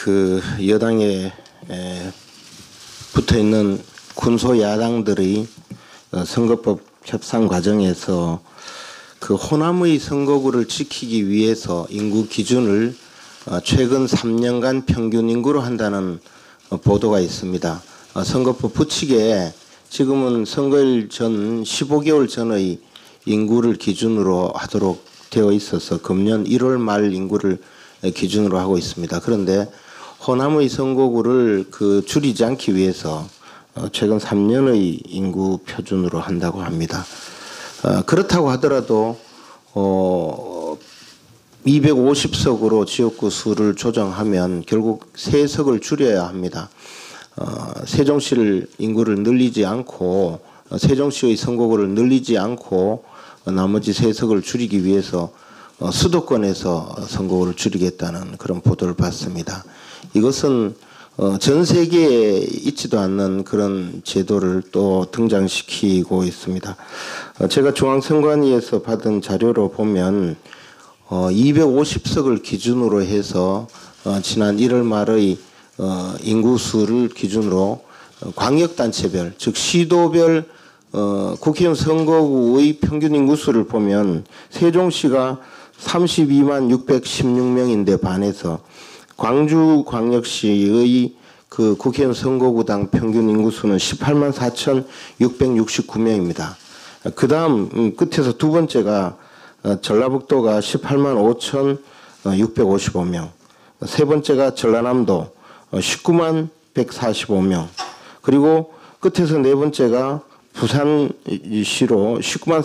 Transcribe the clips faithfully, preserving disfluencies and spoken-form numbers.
그 여당에 에, 붙어 있는 군소 야당들의 선거법 협상 과정에서 그 호남의 선거구를 지키기 위해서 인구 기준을 최근 삼 년간 평균 인구로 한다는 보도가 있습니다. 선거법 부칙에 지금은 선거일 전 십오 개월 전의 인구를 기준으로 하도록 되어 있어서 금년 일월 말 인구를 기준으로 하고 있습니다. 그런데 호남의 선거구를 그 줄이지 않기 위해서 최근 삼 년의 인구 표준으로 한다고 합니다. 어, 그렇다고 하더라도 어, 이백오십 석으로 지역구 수를 조정하면 결국 세 석을 줄여야 합니다. 어, 세종시를 인구를 늘리지 않고 어, 세종시의 선거구를 늘리지 않고 어, 나머지 세 석을 줄이기 위해서 어, 수도권에서 선거구를 줄이겠다는 그런 보도를 봤습니다. 이것은 어, 전 세계에 있지도 않는 그런 제도를 또 등장시키고 있습니다. 어, 제가 중앙선관위에서 받은 자료로 보면 어, 이백오십 석을 기준으로 해서 어, 지난 일월 말의 어, 인구수를 기준으로 어, 광역단체별, 즉 시도별 어, 국회의원 선거구의 평균 인구수를 보면 세종시가 삼십이만 육백십육 명인데 반해서 광주광역시의 그 국회의원 선거구당 평균 인구수는 십팔만 사천육백육십구 명입니다. 그 다음 끝에서 두 번째가 전라북도가 십팔만 오천육백오십오 명, 세 번째가 전라남도 십구만 백사십오 명, 그리고 끝에서 네 번째가 부산시로 십구만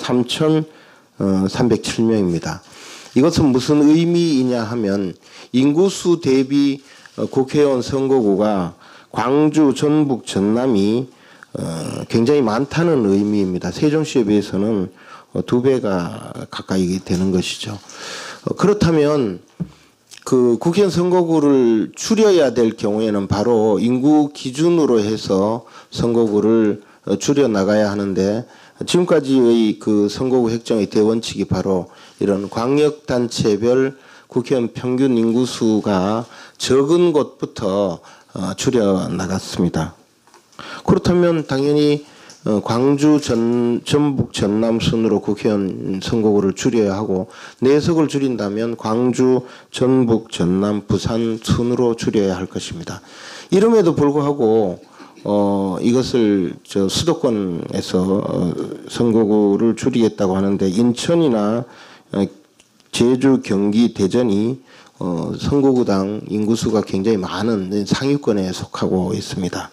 삼천삼백칠 명입니다. 이것은 무슨 의미이냐 하면 인구수 대비 국회의원 선거구가 광주, 전북, 전남이 굉장히 많다는 의미입니다. 세종시에 비해서는 두 배가 가까이 되는 것이죠. 그렇다면 그 국회의원 선거구를 줄여야 될 경우에는 바로 인구 기준으로 해서 선거구를 줄여 나가야 하는데 지금까지의 그 선거구 획정의 대원칙이 바로 이런 광역단체별 국회의원 평균 인구수가 적은 곳부터 줄여 나갔습니다. 그렇다면 당연히 광주, 전, 전북, 전남 순으로 국회의원 선거구를 줄여야 하고 네 석을 줄인다면 광주, 전북, 전남, 부산 순으로 줄여야 할 것입니다. 이름에도 불구하고 어, 이것을 저 수도권에서 어, 선거구를 줄이겠다고 하는데 인천이나 어, 제주, 경기, 대전이 어, 선거구당 인구수가 굉장히 많은 상위권에 속하고 있습니다.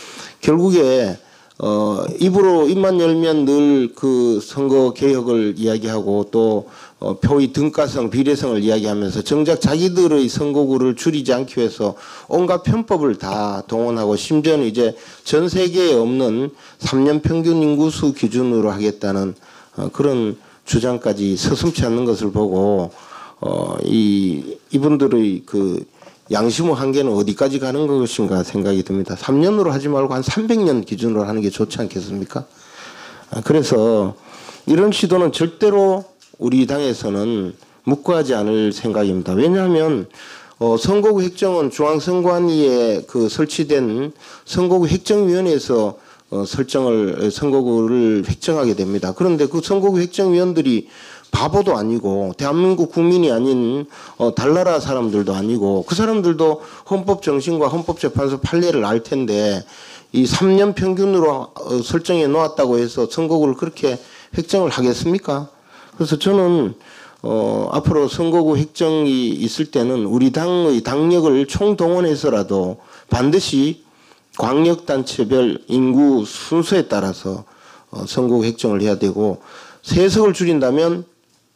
결국에 어, 입으로 입만 열면 늘 그 선거 개혁을 이야기하고 또 어, 표의 등가성, 비례성을 이야기하면서 정작 자기들의 선거구를 줄이지 않기 위해서 온갖 편법을 다 동원하고 심지어는 이제 전 세계에 없는 삼 년 평균 인구수 기준으로 하겠다는 어, 그런 주장까지 서슴지 않는 것을 보고 어, 이 이분들의 그 양심의 한계는 어디까지 가는 것인가 생각이 듭니다. 삼 년으로 하지 말고 한 삼백 년 기준으로 하는 게 좋지 않겠습니까? 그래서 이런 시도는 절대로 우리 당에서는 묵과하지 않을 생각입니다. 왜냐하면 어, 선거구 획정은 중앙선관위에 그 설치된 선거구 획정위원회에서 어, 설정을 선거구를 획정하게 됩니다. 그런데 그 선거구 획정위원들이 바보도 아니고 대한민국 국민이 아닌 어, 달나라 사람들도 아니고 그 사람들도 헌법 정신과 헌법재판소 판례를 알 텐데 이 삼 년 평균으로 어, 설정해 놓았다고 해서 선거구를 그렇게 획정을 하겠습니까? 그래서 저는 어, 앞으로 선거구 획정이 있을 때는 우리 당의 당력을 총동원해서라도 반드시 광역단체별 인구 순서에 따라서 어, 선거구 획정을 해야 되고 세 석을 줄인다면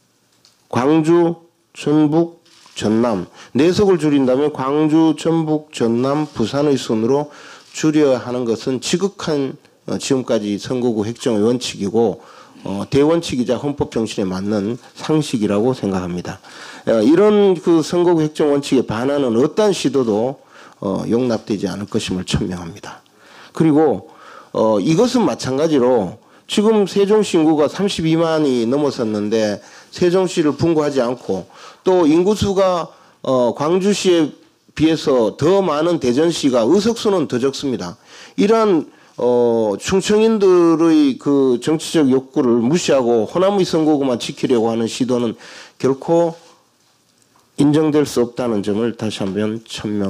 광주, 전북, 전남, 네 석을 줄인다면 광주, 전북, 전남, 부산의 순으로 줄여야 하는 것은 지극한 어, 지금까지 선거구 획정의 원칙이고 어, 대원칙이자 헌법 정신에 맞는 상식이라고 생각합니다. 어, 이런 그 선거구 획정 원칙에 반하는 어떠한 시도도 어, 용납되지 않을 것임을 천명합니다. 그리고 어, 이것은 마찬가지로 지금 세종시 인구가 삼십이만이 넘어섰는데 세종시를 분구하지 않고 또 인구수가 어, 광주시에 비해서 더 많은 대전시가 의석수는 더 적습니다. 이러한 어, 충청인들의 그 정치적 욕구를 무시하고 호남의 선거구만 지키려고 하는 시도는 결코 인정될 수 없다는 점을 다시 한번 천명.